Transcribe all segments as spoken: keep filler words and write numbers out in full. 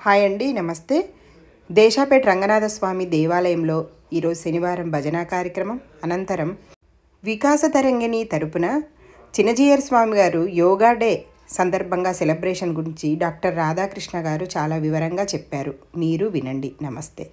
Hi అండి, నమస్తే. దేశాపేట రంగనాథస్వామి దేవాలయంలో ఈరోజు శనివారం భజన కార్యక్రమం అనంతరం వికాస తరంగిణి తరపున చిన్నజీయర్ స్వామి గారు యోగా డే సందర్భంగా సెలబ్రేషన్ గురించి డాక్టర్ రాధాకృష్ణ గారు చాలా వివరంగా చెప్పారు. మీరు వినండి. నమస్తే.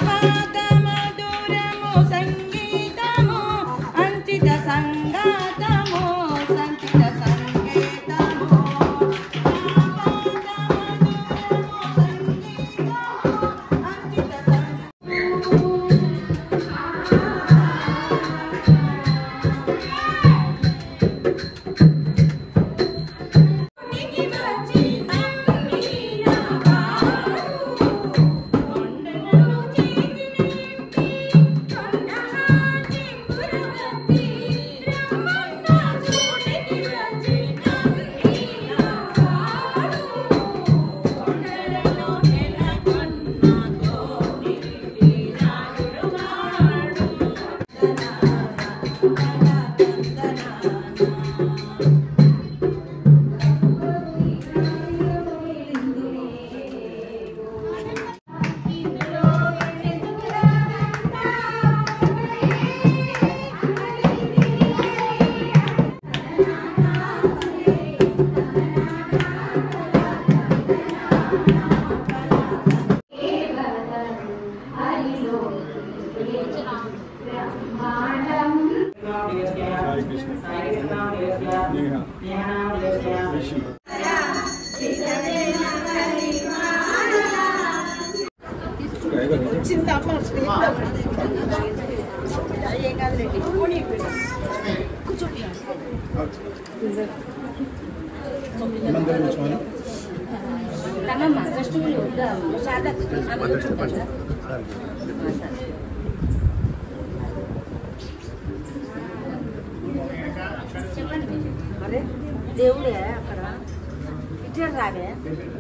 అరే దేవుడే అక్కడ ఇచ్చారు రావే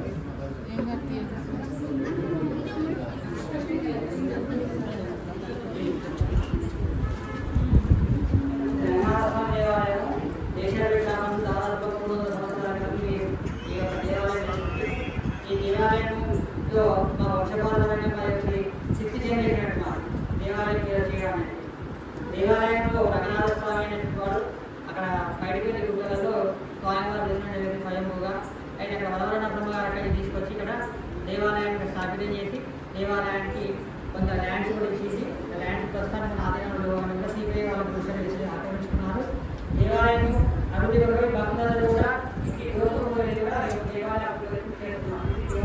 దేవాలయంలో రంగనాథ స్వామి అనేటువంటి వాడు అక్కడ బయటకు వెళ్ళి గుట్టలలో స్వామివారు దర్శనం స్వయంగా అయితే అక్కడ వదవరణ బ్రహ్మగారు అక్కడికి తీసుకొచ్చి ఇక్కడ దేవాలయానికి స్థాపితం చేసి దేవాలయానికి కొంత ల్యాండ్స్ కూడా ఇచ్చేసి ల్యాండ్స్ ప్రస్తుతానికి ఆదాయంలో కూడా సిపిఐ వాళ్ళకి కృషి ఆక్రమించుకున్నారు. దేవాలయం అభివృద్ధి కొరకు భక్తులందరూ కూడా కోరుకోబోయేది కూడా దేవాలయ అభివృద్ధి చేస్తున్నారు.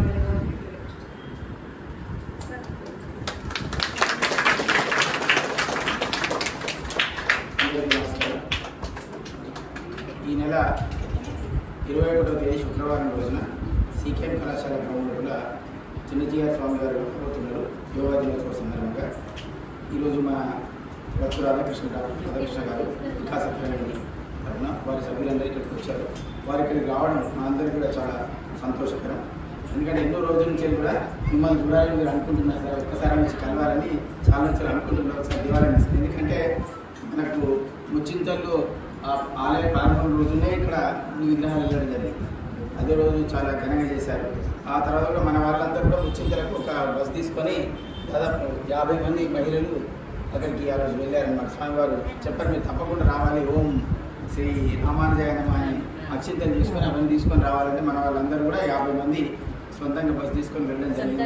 ఈ నెల ఇరవై ఒకటో తేదీ శుక్రవారం రోజున సీకేఎం కళాశాల గ్రౌండ్లో చిన్నజీయర్ స్వామి గారు పోతున్నారు. యోగా దినోత్సవ సందర్భంగా ఈరోజు మన డాక్టర్ రాధాకృష్ణ రాధాకృష్ణ గారు వికాస తరంగిణి తరఫున వారి సభ్యులందరూ ఇక్కడికి వచ్చారు. వారి ఇక్కడికి రావడం మా అందరికీ కూడా చాలా సంతోషకరం. ఎందుకంటే ఎన్నో రోజుల నుంచి కూడా మిమ్మల్ని చూడాలని మీరు అనుకుంటున్నారు సార్, ఒక్కసారి వచ్చి కలవాలని చాలా నుంచి అనుకుంటున్నారు సార్ దేవాలయం. ఎందుకంటే మనకు ముచ్చింతల్లో ఆలయ ప్రారంభం రోజునే ఇక్కడ ఈ విగ్రహాలు వెళ్ళడం జరిగింది. అదే రోజు చాలా ఘనంగా చేశారు. ఆ తర్వాత కూడా మన వాళ్ళందరూ కూడా ముచ్చింతలకు ఒక బస్ తీసుకొని దాదాపు యాభై మంది మహిళలు అక్కడికి ఆ రోజు వెళ్ళారన్నమాట. స్వామివారు చెప్పారు మీరు తప్పకుండా రావాలి, ఓం శ్రీ రామానుజాయ నమః అని అక్షింతలు తీసుకొని అవన్నీ తీసుకొని రావాలంటే మన వాళ్ళందరూ కూడా యాభై మంది సొంతంగా బస్సు తీసుకొని వెళ్ళడం జరిగింది.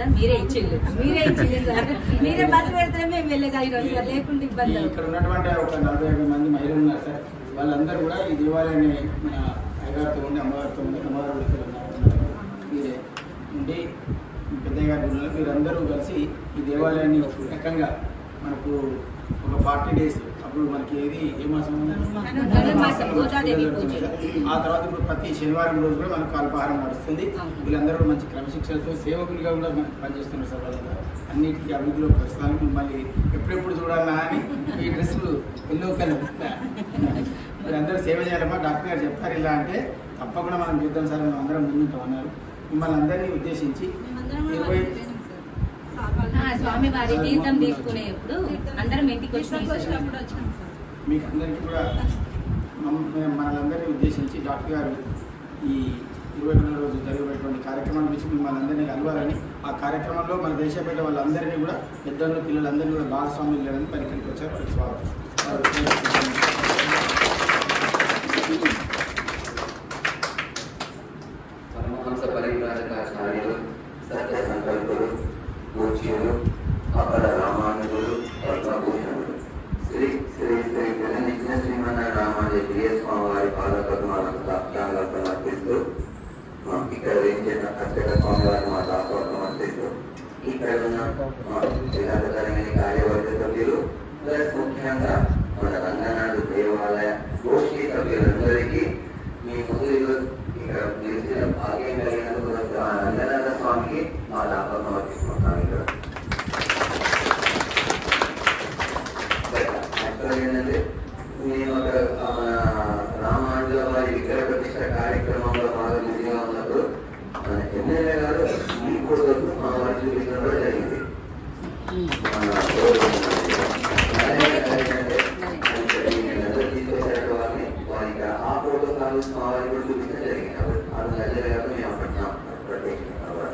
ఇక్కడ ఉన్నటువంటి ఒక నలభై యాభై మంది మహిళలు ఉన్నారు సార్. వాళ్ళందరూ కూడా ఈ దేవాలయాన్ని మన అయ్యగారితో ఉండి అమ్మగారితో ఉండి అమ్మగారు మీరే ఉండి పెద్దయ్య గారి గుళ్ళు మీరందరూ కలిసి ఈ దేవాలయాన్ని ఒక రకంగా మనకు ఒక ఫార్టీ డేస్ అప్పుడు మనకి ఏది ఏ మాసం ఆ తర్వాత ఇప్పుడు ప్రతి శనివారం రోజు కూడా మనకు అల్పాహారం నడుస్తుంది. వీళ్ళందరూ కూడా మంచి క్రమశిక్షణతో సేవకులుగా కూడా మనకు పనిచేస్తున్నారు సార్. వాళ్ళందరూ అన్నిటికీ అభివృద్ధిలో ప్రస్తుతానికి మిమ్మల్ని ఎప్పుడెప్పుడు చూడాలా అని ఈ డ్రెస్సులు ఎల్లో కలర్ మీరందరూ సేవ చేయాలమ్మా డాక్టర్ గారు చెప్తారు ఇలా అంటే తప్పకుండా మనం చూద్దాం సార్, మనం అందరం ముందుంటాం అన్నారు. మిమ్మల్ని అందరినీ ఉద్దేశించి ఇరవై స్వామి వారి తీర్థం తీసుకునేప్పుడు అందరం ఇంటికి వచ్చినప్పుడు మీకు అందరికీ కూడా మనలందరినీ ఉద్దేశించి డాక్టర్ గారు ఈ ఇరవై రెండో రోజు జరిగేటువంటి కార్యక్రమం గురించి మిమ్మల్ని అందరినీ కలవాలని, ఆ కార్యక్రమంలో మన దేశపేట వాళ్ళందరినీ కూడా పెద్దలు పిల్లలందరినీ కూడా భాగస్వామ్యం చేయడానికి మరి ఇక్కడికి వచ్చారు. వాళ్ళకి స్వాగతం. పరమహంస పరివ్రాజకాచార్యులు, సత్య సంకల్పులు, పూజ్యులు, అపర రామానుజులు, పద్మభూషణులు, శ్రీ శ్రీ శ్రీ నిత్య శ్రీమన్నారాయణ రామానుజ స్వామి వారి పాదపద్మాలకు సాక్ష్యాలు సమర్పిస్తూ, ఇక్కడ వేయించిన అచ్చట స్వామి వారి మా దాసోహం సమర్పిస్తూ, ఇక్కడ ఉన్న మా శ్రీలంకతరంగిణి కార్యవర్గ సభ్యులు ప్లస్ ముఖ్యంగా మన రంగనాథ్ దేవాలయ గోష్ఠీ సభ్యులందరికీ మీ ముందు ఇక్కడ నిలిచిన భాగ్యం కలిగినందుకు రంగనాథ స్వామికి మా దాసోహం సమర్పిస్తున్నాం. ఇక్కడ యాక్చువల్గా ఏంటంటే మేము అక్కడ మన రామానుజుల వారి విగ్రహ ప్రతిష్ట కార్యక్రమంలో బాగా బిజీగా ఉన్నప్పుడు మన ఎమ్మెల్యే గారు ఈ ఫోటోకు మా వారి చూపించడం కూడా జరిగింది. తీసుకొచ్చారు వారిని వారి ఇక్కడ ఆ ఫోటో కాదు మా వారికి కూడా చూపించడం జరిగింది. అది ఎమ్మెల్యే గారు మేము అప్పటినాం ప్రత్యేకంగా.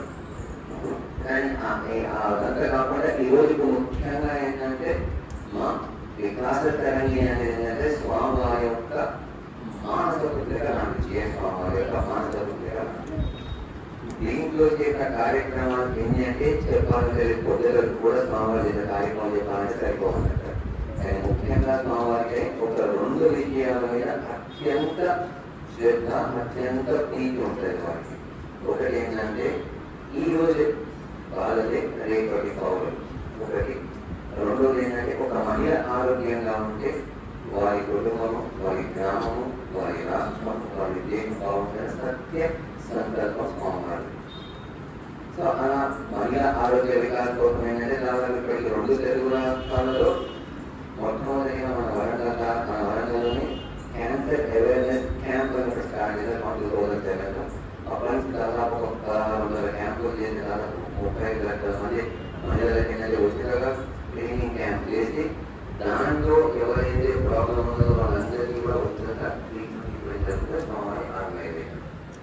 కానీ అదంతా కాకుండా ఈ రోజు ముఖ్యంగా ఏంటంటే మా వికాస తరంగిణి అనేది ఏంటంటే స్వామివారి యొక్క మానస పుత్రిక లాంటి స్వామివారి యొక్క మానస పుత్రిక. దీంట్లో చేసిన కార్యక్రమాలు ఎన్ని అంటే చెప్పాలంటే పొద్దులకు కూడా స్వామివారి చేసిన కార్యక్రమం చెప్పాలంటే సరిపోవాలంటారు. కానీ ముఖ్యంగా స్వామివారికి ఒక రెండు విషయాల మీద అత్యంత శ్రద్ధ, అత్యంత ప్రీతి ఉంటుంది వారికి. ఒకటి ఏంటంటే ఈ రోజు వాళ్ళదే రేపటి పౌరులు ఒకటి. రెండోది ఏంటంటే ఒక మహిళ ఆరోగ్యంగా ఉంటే వారి కుటుంబము, వారి గ్రామము, వారి రాష్ట్రము, వారి దేశం బాగుంటుంది సత్య సంకల్పం స్వామివారు. సో అలా మహిళా ఆరోగ్య వికాసం కోసం ఏంటంటే దాదాపు ఇప్పటికి రెండు తెలుగు రాష్ట్రాలలో మొట్టమొదటిగా మన వరంగల్ మన వరంగల్లోని క్యాన్సర్ అవేర్నెస్ క్యాంప్ అని స్టార్ట్ చేశారు. మా టూ థౌజండ్ సెవెన్లో అప్పటి నుంచి దాదాపు ఒక పదహారు వందల క్యాంపులు చేసి దాదాపు ముప్పై ఐదు లక్షల మంది మహిళలకి ఏంటంటే ఉచితంగా ట్రైనింగ్ క్యాంప్ చేసి దాంట్లో ఎవరైతే ప్రాబ్లం ఉందో వాళ్ళందరికీ కూడా ఉచితంగా ట్రీట్మెంట్ ఇవ్వడం జరుగుతుంది స్వామి ఆర్గనైజేషన్.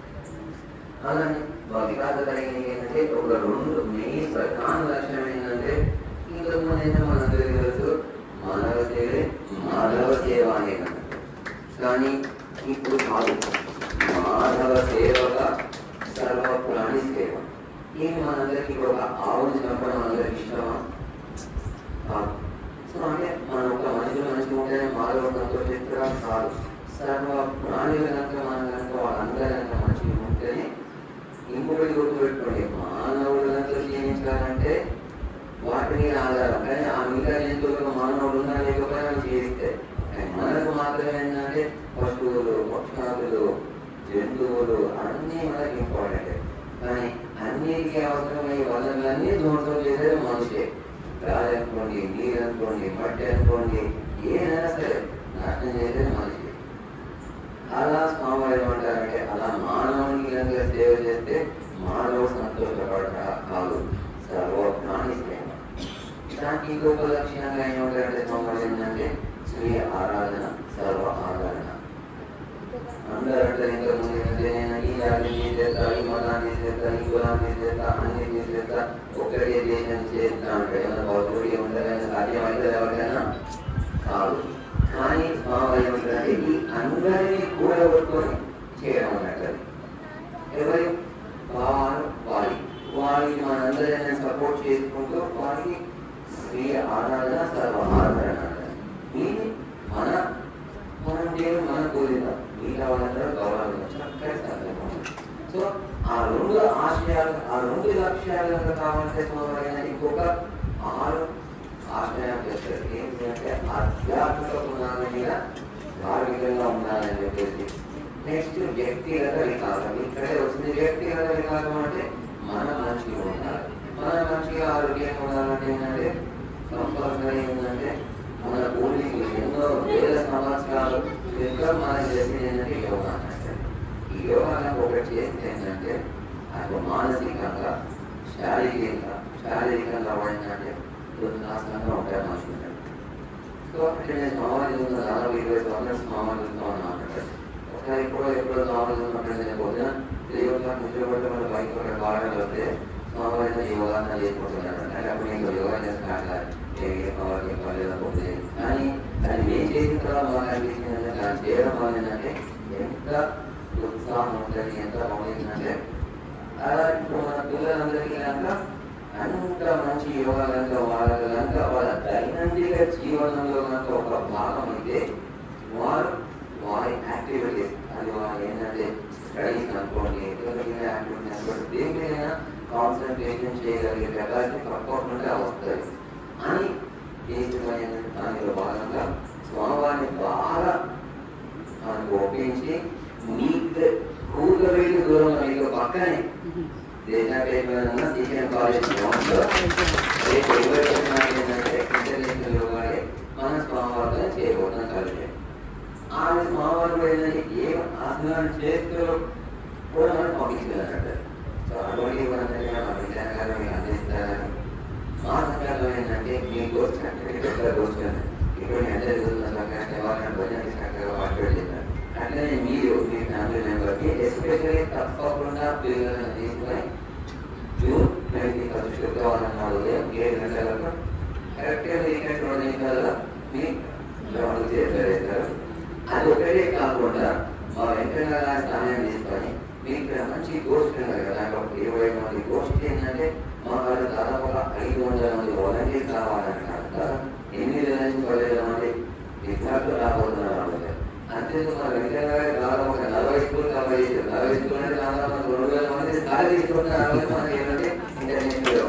అలానే మా వికాస తరంగిణి ఏంటంటే ఒక రెండు మెయిన్ ప్రధాన లక్ష్యం ఏంటంటే ఇంతకు ముందు అయితే మనందరికీ తెలుసు మానవ సేవే మాధవ సేవ అనేది. కానీ ఇప్పుడు కాదు, మాధవ సేవగా సర్వ ప్రాణి సేవ. ఇది మనందరికీ ఒక ఆవుని చంపడం అందరికి ఇష్టమా? కాదు. సో అంటే మన ఒక మనిషి మనిషి ఉంటేనే మాధవ సంతోషిస్తున్నా కాదు. సర్వ ప్రాణులు కనుక మన కనుక వాళ్ళందరూ కనుక మంచిగా ఉంటేనే. ఇంకొకటి గుర్తుపెట్టుకోండి, మానవుడు కనుక జీవించాలంటే వాటి మీద ఆధారం. కానీ ఆ మిగతా జంతువులకు మానవుడు ఉన్నా లేకపోయినా జీవిస్తే. కానీ మనకు మాత్రం ఏంటంటే పశువులు, పక్షాదులు, జంతువులు అన్నీ మనకి ఇంపార్టెంట్. కానీ అన్నిటికీ అవసరమయ్యే వనరులన్నీ ధ్వంసం చేసేది మనిషే. గాలి అనుకోండి, నీరు అనుకోండి, మట్టి అనుకోండి, ఏదైనా సరే నాశనం చేసేది మనిషి. అలా స్వామివారు ఏమంటారంటే అలా మానవునికి కనుక సేవ చేస్తే మానవుడు సంతోషపడట కాదు, సర్వ ప్రాణి సేవ. దానికి ఇంకొక లక్ష్యంగా ఏమంటారంటే స్వామివారు ఏంటంటే స్వీయ ఆరాధన, సర్వ ఆరాధన. అందరూ అంటే ఇంతకుముందు ఏంటంటే నేను ఈ జాతిని తీసేస్తా, ఈ మతాన్ని తీసేస్తా, ఈ కులాన్ని తీసేస్తా, అన్ని తీసేస్తా, ఒక్కటే దేశం చేస్తా అంటే ఏమైనా భౌతుడి ఉండాలని సాధ్యమైతే ఎవరికైనా కాదు. కానీ స్వామి ఏమంటారంటే ఈ అందరినీ కూడగొట్టుకొని చేయడం అన్నట్టు. ఎవరి భావాలు వారి వారికి మనందరినీ సపోర్ట్ చేసుకుంటూ వారికి స్వీయ ఆరాధన, సర్వ ఆరాధన. ఇది మన మనం చేయడం మన కోరిక. మిగతా వాళ్ళందరూ గౌరవం చక్కటి సందర్భం. సో ఆ రెండు ఆశయాలు, ఆ రెండు లక్ష్యాలు కనుక కావాలంటే స్వామి ఇంకొక ఆరు ఆశ్రయం చేస్తారు. ఏంటంటే ఆధ్యాత్మిక పునాది మీద ధార్మికంగా ఉండాలని చెప్పేసి. నెక్స్ట్ వ్యక్తిగత వికాసం. ఇక్కడే వచ్చింది వ్యక్తిగత వికాసం అంటే మనం మంచిగా ఉండాలి. మనం మంచిగా ఆరోగ్యంగా ఉండాలంటే ఏంటంటే కంపల్సరీ ఏంటంటే మన పూర్వీకులు ఎన్నో వేల సంవత్సరాలు క్రితం మనం చేసేది ఏంటంటే యోగా అంటే. ఈ యోగాలకు ఒకటి చేస్తే ఏంటంటే అది మానసికంగా, శారీరకంగా శారీరకంగా ఏంటంటే ఉల్లాసంగా ఉంటాయి మనుషులు. సో అంటే నేను సమాజం ఉన్న దాదాపు ఇరవై సంవత్సరాలు సమాజంతో ఉన్నాను. ఒకసారి ఎప్పుడో ఎప్పుడో సమాజం ఉన్నప్పుడు నేను పొద్దున దేవుళ్ళ నిద్రపడితే మన బయట ఒక కారణాలు వస్తే స్వామివారితో యోగాసన చేసుకుంటున్నాడు. అంటే అప్పుడు ఇంకా యోగా చేస్తాను వాళ్ళకి పర్లేదు. కానీ అది మేము చేసిన తర్వాత మాకు అనిపించింది అంటే దాన్ని చేయడం వల్ల ఏంటంటే ఎంత ఉత్సాహం ఉంటుంది, ఎంత బాగుంటుందంటే అలా ఇప్పుడు మన పిల్లలందరికీ కనుక అంత మంచి యోగా కనుక వాళ్ళ కనుక వాళ్ళ దైనందిక జీవనంలో కనుక ఒక భాగం అయితే వారు వారి యాక్టివిటీస్ అది వాళ్ళు ఏంటంటే స్టడీస్ అనుకోండి, యాక్టివిటీస్ అనుకోండి, దేని మీద కాన్సన్ట్రేషన్ చేయగలిగే కెపాసిటీ తప్పకుండా వస్తుంది అని దేశమైన దానిలో భాగంగా స్వామివారిని బాగా మనకు ఒప్పించి మీకు కూతురు దూరంలో మీకు పక్కనే దేశాపేట సీఎం కాలేజ్ రేపు ఇరవై ఏంటంటే ఇంటర్నేషనల్ యోగాడే మన స్వామివారితో చేయబోతున్నాం కలిసి ఆమె స్వామివారు ఏంటంటే ఏ ఆసనాలు చేస్తూ కూడా మనం పంపించాలంటే సో అటువంటి పంపించాను మీకు అందిస్తారని మా సంఘాల్లో ఏంటంటే మీ గోష్ఠి చక్కగా గోష్ఠి ఇప్పుడు ఎంత జరుగుతున్న సంఘాన్ని ఎవరైనా భజన చక్కగా పార్టిసిపేట్ చేస్తారు. అట్లనే మీరు మీ ఫ్యామిలీ మెంబర్కి ఎస్పెషల్లీ తప్పకుండా పిల్లలను తీసుకొని జూన్ ట్వంటీ ఫస్ట్ శుక్రవారం నాడు ఉదయం ఏడు గంటలకు కరెక్ట్గా వీకెండ్ రెండు నిమిషాల్లో మీ గ్రౌండ్ చేస్తారు. అది ఒకటే కాకుండా మా వెంకన్న గారి సమయం తీసుకొని మీకు మంచి గోష్ఠి ఉన్నారు కదా, ఒక ఇరవై మంది గోష్ఠి ఏంటంటే మా వాళ్ళు దాదాపుగా ఐదు వందల మంది వాలంటీర్స్ కావాలంటారు. ఎనిమిది వేల నుంచి పదివేల మంది విద్యార్థులు రాబోతున్నారు. అంతేందుకు మన వెంకన్న గారి దాదాపు ఒక నలభై స్కూల్ కవర్ చేశారు. నలభై స్కూల్ అంటే దాదాపు రెండు వేల మంది ఖాళీ తీసుకుంటున్న అరవై మనకి ఏంటంటే ఇంటర్నేషనల్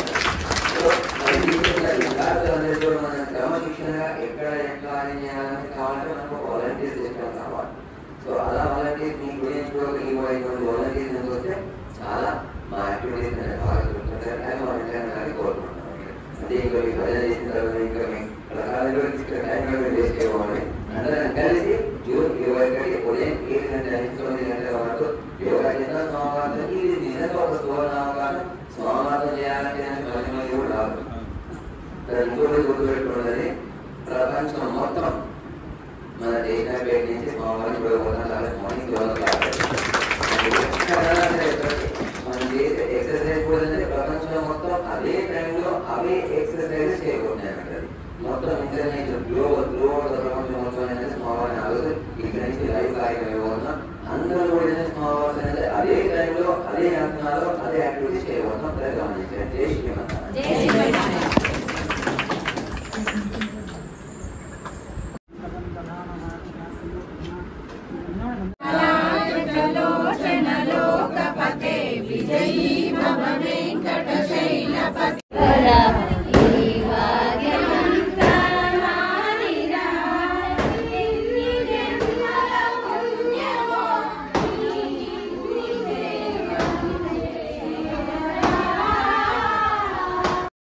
విద్యార్థులందరూ కూడా మన క్రమశిక్షణగా ఎక్కడ ఎట్లా అని చేయాలని కావాలంటే మనకు వాలంటీర్స్ సిస్టమ్ కావాలి. సో అలా వాలంటీర్స్ మీ గురించి కూడా ఇరవై ఐదు మంది వాలంటీర్స్ ఎందుకు వస్తే చాలా మా యాక్టివిటీస్ అనేది బాగా చూస్తుంటారు. కానీ మా వెంకన్న గారిని కోరుకుంటున్నాం. అంటే ఇంకా మీ భజన చేసిన తర్వాత ఇంకా మీ ప్రకారంగా వేస్ట్ ఇవ్వాలి. అందరం కలిసి జూన్ ఇరవై ఒకటి ఉదయం ఏడు గంటల నుంచి తొమ్మిది గంటల వరకు యోగా చేసిన స్వామివారికి ఇది నిజంగా ఒక సువర్ణ అవకాశం. స్వామివారం చేయాలంటే మళ్ళీ మళ్ళీ కూడా రాదు. ఇంకోటి గుర్తుపెట్టుకున్నది ప్రపంచం మొత్తం మన దేశపేట నుంచి స్వామివారిని చూడబోతున్నారు. మార్నింగ్ మన దేశ ఎక్సర్సైజ్ కూడా ప్రపంచంలో మొత్తం అదే టైంలో అవే ఎక్సర్సైజ్ చేయబోతున్నాయి. మొత్తం ఇంటర్నేషనల్ గ్లోబల్ గ్లోబల్ ప్రపంచం మొత్తం అనేది స్మావారిని ఆలోచన ఇక్కడ నుంచి లైవ్ కార్యక్రమం ఇవ్వబోతున్నాం. అందరూ కూడా స్మావార్స్ అనేది అదే టైంలో అదే ఆసనాలు అదే యాక్టివిటీస్ చేయబోతున్నాం. గమనించండి. జై శ్రీమంత.